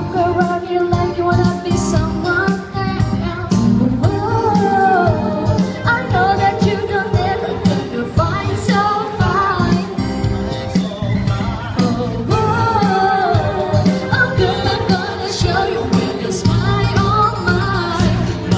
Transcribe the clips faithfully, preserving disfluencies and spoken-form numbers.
walk around here like you wanna be someone else. Whoa, I know that you don't ever think you're fine, so fine. Oh, whoa, oh girl, I'm gonna show you when you smile on mine.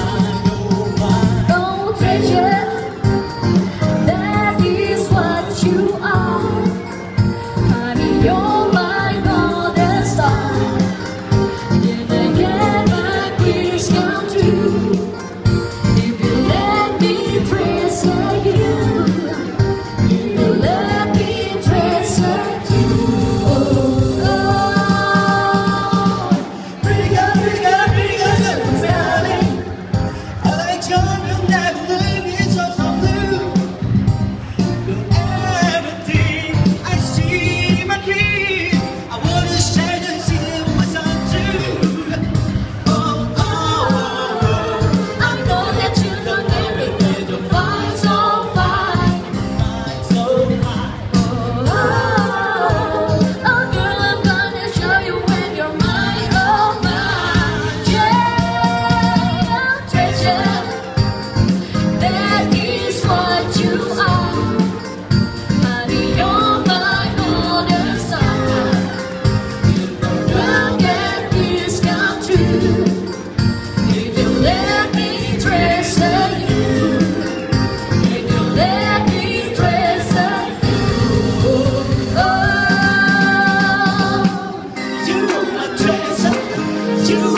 Oh treasure, that is what you are. Honey, you're my golden star. Gonna get my wish come true if you let me treasure you. If you let me treasure you. Oh, oh. Pretty girl, pretty girl, pretty girl, so darling. 어둠의 조명 나고 위에서 so blue. You're everything I see, my dream. I wanna share the city with my son too. Oh, oh, oh, I know that you don't ever think you're fine, so fine. so fine. Oh, oh, oh, girl, I'm gonna show you when you're mine, oh mine. Yeah, treasure, that is what you are. Honey, you're my golden star. Girl, get this come true if you let me treasure you. If you let me treasure you. Oh, You are my treasure. You